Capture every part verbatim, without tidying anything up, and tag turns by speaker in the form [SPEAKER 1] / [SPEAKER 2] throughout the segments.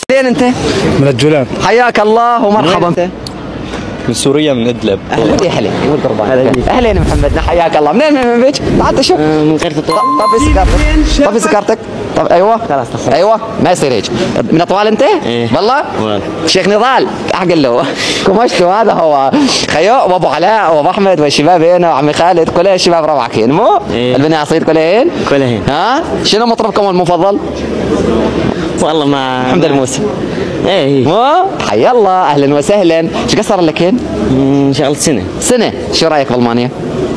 [SPEAKER 1] فين انت؟
[SPEAKER 2] من الجولان.
[SPEAKER 1] حياك الله ومرحبا. انت؟
[SPEAKER 3] من سوريا من ادلب.
[SPEAKER 1] اهلا يا هلا يا قربان. اهلا يا محمد، حياك الله. منين من بيتك؟ تعال شوف.
[SPEAKER 4] من غير تطوال.
[SPEAKER 1] طفي سكرتك، طفي سكرتك. طب ايوه
[SPEAKER 4] خلاص طفي.
[SPEAKER 1] ايوه ما يصير هيك. من اطوال انت؟
[SPEAKER 4] ايه
[SPEAKER 1] والله؟
[SPEAKER 4] والله.
[SPEAKER 1] شيخ نضال اعقل له كمشتو هذا هو خيو وابو علاء وابو احمد والشباب هنا وعمي خالد كل الشباب روعك هنا مو؟
[SPEAKER 4] ايه.
[SPEAKER 1] البني عصيد كلها هنا؟
[SPEAKER 4] كلها هنا.
[SPEAKER 1] ها؟ شنو مطربكم المفضل؟
[SPEAKER 4] والله ما
[SPEAKER 1] حمد الموسى.
[SPEAKER 4] ايه
[SPEAKER 1] مو؟ حيا الله اهلا وسهلا. ايش قد صار لك هنا؟
[SPEAKER 4] ان شاء الله سنه.
[SPEAKER 1] سنه. شو رايك بالمانيا؟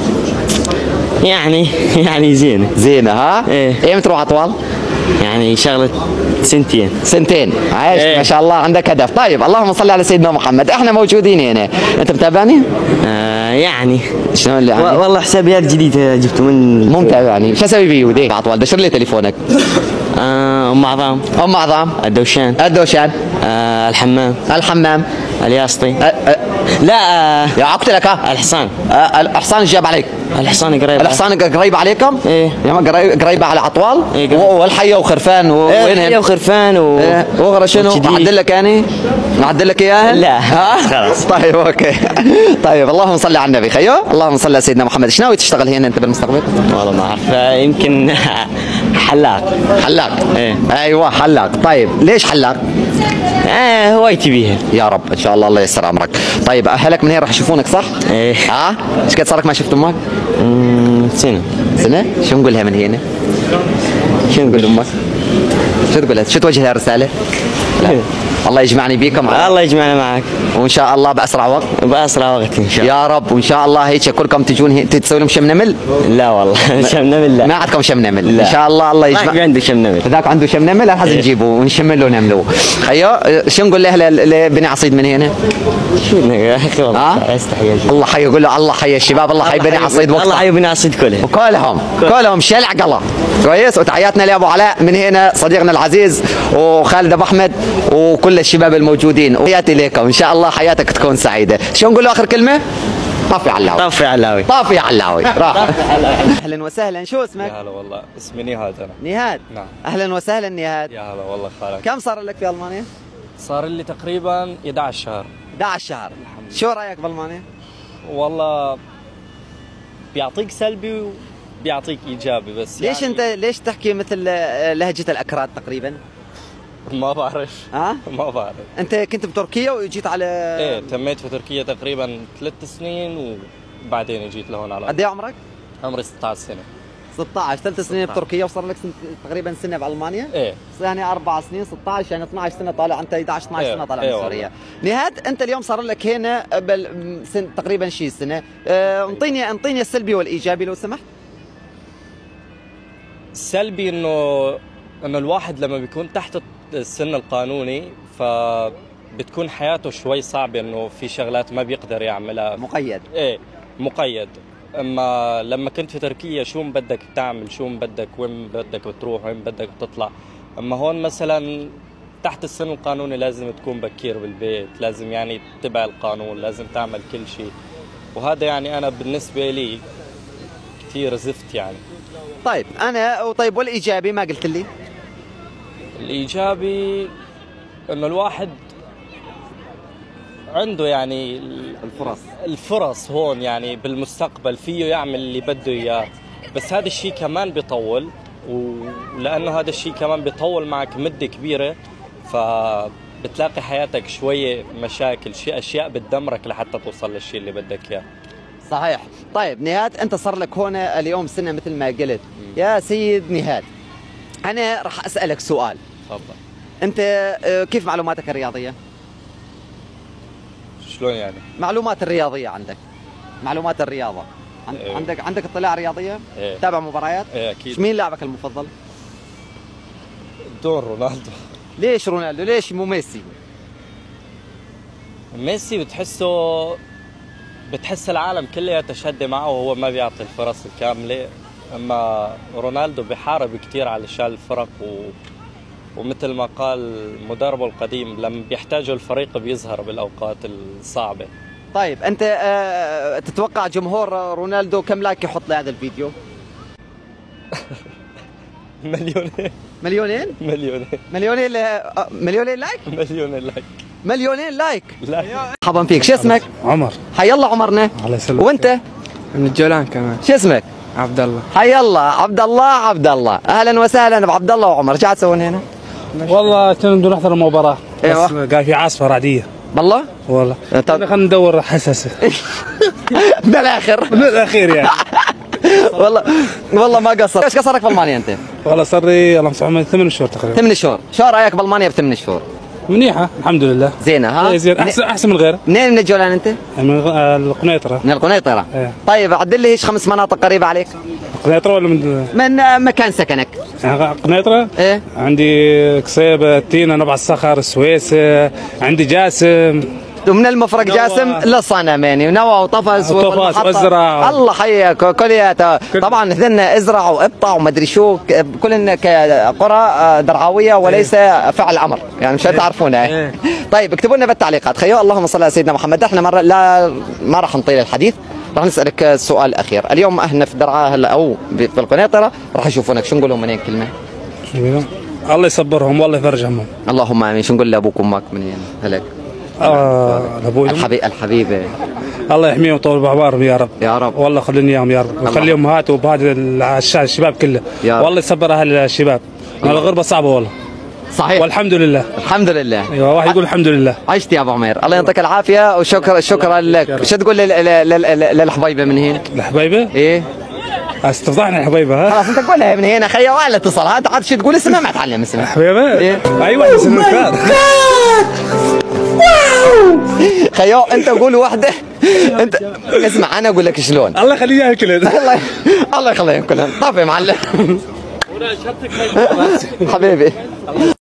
[SPEAKER 4] يعني يعني زينه
[SPEAKER 1] زينه ها؟
[SPEAKER 4] ايه.
[SPEAKER 1] ايمتى تروح اطوال؟
[SPEAKER 4] يعني شغله سنتين.
[SPEAKER 1] سنتين. عايش
[SPEAKER 4] ايه.
[SPEAKER 1] ما شاء الله عندك هدف. طيب اللهم صل على سيدنا محمد. احنا موجودين هنا. انت متابعني؟
[SPEAKER 4] آه يعني
[SPEAKER 1] شلون اللي يعني؟
[SPEAKER 4] والله حسابيات جديده جبته من
[SPEAKER 1] مو متابعني. شو اسوي بيه وديك اطوال؟ دشر لي تليفونك.
[SPEAKER 4] آه ام عظام.
[SPEAKER 1] ام عظام.
[SPEAKER 4] الدوشان.
[SPEAKER 1] الدوشان.
[SPEAKER 4] آه الحمام.
[SPEAKER 1] الحمام.
[SPEAKER 4] الياسطي.
[SPEAKER 1] أه أه
[SPEAKER 4] لا آه
[SPEAKER 1] يا اقتلك ها.
[SPEAKER 4] الحصان.
[SPEAKER 1] أه الحصان جاب عليك.
[SPEAKER 4] الحصان قريب.
[SPEAKER 1] الحصان قريب عليكم؟
[SPEAKER 4] ايه.
[SPEAKER 1] يا ما قريب قريبه على اطوال؟
[SPEAKER 4] ايه قريب.
[SPEAKER 1] والحيه وخرفان وين
[SPEAKER 4] ايه وخرفان و
[SPEAKER 1] ايه وغرا شنو؟ معدل لك يعني؟ معدل لك اياها؟
[SPEAKER 4] لا.
[SPEAKER 1] ها؟
[SPEAKER 4] خلاص.
[SPEAKER 1] طيب اوكي. طيب اللهم صل على النبي خيو، اللهم صل على سيدنا محمد. ايش ناوي تشتغل هنا انت بالمستقبل؟
[SPEAKER 4] والله ما اعرف يمكن حلاق.
[SPEAKER 1] حلاق.
[SPEAKER 4] ايه.
[SPEAKER 1] ايوه حلاق. طيب ليش حلاق؟
[SPEAKER 4] اه هوايتي بيها.
[SPEAKER 1] يا رب ان شاء الله الله ييسر امرك. طيب اهلك من هنا راح يشوفونك صح؟
[SPEAKER 4] ايه.
[SPEAKER 1] ها؟ ايش قد صار لك ما شفت امك؟
[SPEAKER 4] امم سنه.
[SPEAKER 1] سنه؟ شو نقول لها من هنا؟ شو نقول لامك؟ شو تقول لها؟ شو توجه لها رساله؟ لا. الله يجمعني بيكم.
[SPEAKER 4] الله يجمعنا معك
[SPEAKER 1] وان شاء الله باسرع وقت.
[SPEAKER 4] باسرع وقت ان شاء الله.
[SPEAKER 1] يا رب وان شاء الله هيك كلكم تجون هي... تسوي لهم شم نمل؟
[SPEAKER 4] لا والله شم نمل لا.
[SPEAKER 1] ما عندكم شم نمل؟
[SPEAKER 4] لا.
[SPEAKER 1] ان شاء الله الله يجمع.
[SPEAKER 4] ما عنده شم نمل.
[SPEAKER 1] ذاك عنده شم نمل لازم
[SPEAKER 4] إيه.
[SPEAKER 1] نجيبه ونشم له نمله. خيو شو نقول له لبني عصيد من هنا؟
[SPEAKER 4] شو يا اخي والله استحي.
[SPEAKER 1] الله حي يقول له الله حي الشباب الله حي بني عصيد وقتها.
[SPEAKER 4] الله حي بني عصيد كلهم.
[SPEAKER 1] وكلهم كلهم شلع قلا كويس. وتحياتنا لابو علاء من هنا صديقنا العزيز وخالد ابو احمد وكل الشباب الموجودين. وحياتي لكم ان شاء الله حياتك تكون سعيده. شو نقول له اخر كلمه؟ طافي علاوي.
[SPEAKER 4] طافي علاوي.
[SPEAKER 1] طافي علاوي. راح. اهلا وسهلا. شو اسمك؟
[SPEAKER 3] يا هلا والله اسمي نهاد انا.
[SPEAKER 1] نهاد.
[SPEAKER 3] نعم.
[SPEAKER 1] اهلا وسهلا نهاد.
[SPEAKER 3] يا هلا والله خالك.
[SPEAKER 1] كم صار لك في المانيا؟
[SPEAKER 3] صار لي تقريبا احد عشر شهر.
[SPEAKER 1] احد عشر شهر. شو رايك بالمانيا؟
[SPEAKER 3] والله بيعطيك سلبي وبيعطيك ايجابي بس
[SPEAKER 1] ليش
[SPEAKER 3] يعني
[SPEAKER 1] انت ليش تحكي مثل لهجه الاكراد تقريبا؟
[SPEAKER 3] ما بعرف.
[SPEAKER 1] ها؟
[SPEAKER 3] ما بعرف.
[SPEAKER 1] انت كنت بتركيا وجيت على
[SPEAKER 3] ايه تميت في تركيا تقريبا ثلاث سنين وبعدين اجيت لهون على
[SPEAKER 1] قد ايه عمرك؟
[SPEAKER 3] عمري ستة عشر سنه.
[SPEAKER 1] ستة عشر. ثلاث سنين بتركيا وصار لك سنت... تقريبا سنه بالمانيا؟
[SPEAKER 3] ايه
[SPEAKER 1] يعني اربع سنين ستة عشر يعني اثني عشر سنه طالع انت احد عشر اثني عشر
[SPEAKER 3] إيه.
[SPEAKER 1] سنه طالع
[SPEAKER 3] إيه
[SPEAKER 1] من سوريا. نهاد انت اليوم صار لك هنا قبل سن تقريبا شي سنه، اه انطيني انطيني السلبي والايجابي لو سمحت.
[SPEAKER 3] السلبي انه انه الواحد لما بيكون تحت السن القانوني فبتكون حياته شوي صعبه انه في شغلات ما بيقدر يعملها.
[SPEAKER 1] مقيد.
[SPEAKER 3] ايه مقيد. اما لما كنت في تركيا شو ما بدك بتعمل شو ما بدك وين بدك بتروح وين بدك بتطلع. اما هون مثلا تحت السن القانوني لازم تكون بكير بالبيت، لازم يعني تتبع القانون، لازم تعمل كل شيء. وهذا يعني انا بالنسبه لي كثير زفت يعني.
[SPEAKER 1] طيب انا طيب والايجابي ما قلت لي؟
[SPEAKER 3] الايجابي انه الواحد عنده يعني
[SPEAKER 1] الفرص
[SPEAKER 3] الفرص هون يعني بالمستقبل فيه يعمل اللي بده اياه. بس هذا الشيء كمان بيطول، ولانه هذا الشيء كمان بيطول معك مده كبيره فبتلاقي حياتك شويه مشاكل، شيء اشياء بتدمرك لحتى توصل للشيء اللي بدك اياه.
[SPEAKER 1] صحيح. طيب نهاد انت صار لك هون اليوم سنه مثل ما قلت. يا سيد نهاد انا راح اسالك سؤال.
[SPEAKER 3] تفضل.
[SPEAKER 1] انت كيف معلوماتك الرياضيه؟
[SPEAKER 3] شلون يعني؟
[SPEAKER 1] معلومات الرياضيه عندك، معلومات الرياضه عند...
[SPEAKER 3] إيه.
[SPEAKER 1] عندك عندك اطلاع رياضيه؟
[SPEAKER 3] ايه.
[SPEAKER 1] تابع مباريات؟
[SPEAKER 3] ايه اكيد.
[SPEAKER 1] مين لاعبك المفضل؟
[SPEAKER 3] دون رونالدو.
[SPEAKER 1] ليش رونالدو؟ ليش مو ميسي؟
[SPEAKER 3] ميسي بتحسه بتحس العالم كله يتشدى معه وهو ما بيعطي الفرص الكامله. اما رونالدو بيحارب كثير علشان الفرق و... ومثل ما قال مدربه القديم لما بيحتاجوا الفريق بيظهر بالاوقات الصعبه.
[SPEAKER 1] طيب انت آه تتوقع جمهور رونالدو كم لايك يحط لهذا الفيديو؟
[SPEAKER 3] مليونين
[SPEAKER 1] مليونين
[SPEAKER 3] مليونين
[SPEAKER 1] مليونين ل- مليونين لايك
[SPEAKER 3] مليونين لايك.
[SPEAKER 1] مليونين لايك.
[SPEAKER 3] لا
[SPEAKER 1] مرحبا فيك، شو اسمك؟
[SPEAKER 2] عمر.
[SPEAKER 1] حي الله عمرنا.
[SPEAKER 2] الله يسلمك.
[SPEAKER 1] وانت
[SPEAKER 2] من الجولان كمان.
[SPEAKER 1] شو اسمك؟
[SPEAKER 2] عبد الله.
[SPEAKER 1] حي الله عبد الله عبد الله، اهلا وسهلا بعبد الله وعمر. شو قاعد تسوون هنا؟
[SPEAKER 2] والله كنا بدنا نحضر المباراة.
[SPEAKER 1] ايوه.
[SPEAKER 2] بس قال في عاصفة رعدية.
[SPEAKER 1] بالله؟
[SPEAKER 2] والله.
[SPEAKER 1] طب
[SPEAKER 2] خلينا ندور حساسة.
[SPEAKER 1] بالاخر
[SPEAKER 2] بالاخير يعني.
[SPEAKER 1] والله والله ما قصر. ايش قصرك بالمانيا انت؟
[SPEAKER 2] والله صار لي اللهم صل على محمد ثمان شهور تقريبا.
[SPEAKER 1] ثمان شهور، شو رايك بالمانيا بثمان شهور؟
[SPEAKER 2] منيحة الحمد لله.
[SPEAKER 1] زينه ها؟
[SPEAKER 2] إيه زين احسن احسن من غيره.
[SPEAKER 1] منين من الجولان انت؟
[SPEAKER 2] من غ- القنيطرة.
[SPEAKER 1] من القنيطره.
[SPEAKER 2] إيه.
[SPEAKER 1] طيب عدل لي ايش خمس مناطق قريبه عليك؟
[SPEAKER 2] قنيطرة ولا من
[SPEAKER 1] من آه، مكان سكنك؟
[SPEAKER 2] يعني قنيطرة؟
[SPEAKER 1] ايه؟
[SPEAKER 2] عندي قصيبة، تينا، نبع الصخر، السويس، عندي جاسم.
[SPEAKER 1] ومن المفرق جاسم للصنماني ونوى وطفز
[SPEAKER 2] وطفز
[SPEAKER 1] والمحطة.
[SPEAKER 2] وازرع.
[SPEAKER 1] الله حيك كلياتها. طبعا هذن ازرع وابطع ومدري شو، ك- كلن كقرى آه، درعويه وليس فعل امر، يعني مش تعرفونها.
[SPEAKER 2] إيه.
[SPEAKER 1] طيب اكتبوا لنا بالتعليقات خيو. اللهم صل على سيدنا محمد. احنا مره لا ما راح نطيل الحديث، راح نسالك السؤال الاخير. اليوم احنا في درعا هلا او في القنيطره، راح يشوفونك. شو نقول لهم منين كلمه؟
[SPEAKER 2] الله يصبرهم والله يفرجهم.
[SPEAKER 1] اللهم امين. شو نقول لابوك وامك منين هلك؟
[SPEAKER 2] آه لابوي
[SPEAKER 1] الحبيب الحبيبه.
[SPEAKER 2] الله يحميهم ويطول بعمرهم يا رب.
[SPEAKER 1] يا رب.
[SPEAKER 2] والله خليني اياهم يا رب، وخلي امهات وابهات الشعب الشباب كله.
[SPEAKER 1] يا رب.
[SPEAKER 2] والله يصبر اهل الشباب. الغربه صعبه والله.
[SPEAKER 1] صحيح.
[SPEAKER 2] والحمد لله.
[SPEAKER 1] الحمد لله.
[SPEAKER 2] ايوه واحد يقول الحمد لله.
[SPEAKER 1] عشت يا ابو عمير، الله يعطيك العافيه وشكرا شكرا لك. شو تقول لل- لل- لل- للحبايبه من هنا؟
[SPEAKER 2] الحبايبه؟
[SPEAKER 1] ايه
[SPEAKER 2] استفضحنا الحبايبه ها؟
[SPEAKER 1] خلاص انت قولها من هنا خيا، ولا اتصل هات عاد شو تقول اسمها ما تعلم اسمها.
[SPEAKER 2] حبيبه؟
[SPEAKER 1] إيه؟
[SPEAKER 2] ايوه اسمه كان.
[SPEAKER 1] خيو انت قول وحده. انت اسمع انا اقول لك شلون.
[SPEAKER 2] الله يخليه اياها كلها.
[SPEAKER 1] الله الله يخليهم كلهم. طافي معلم حبيبي.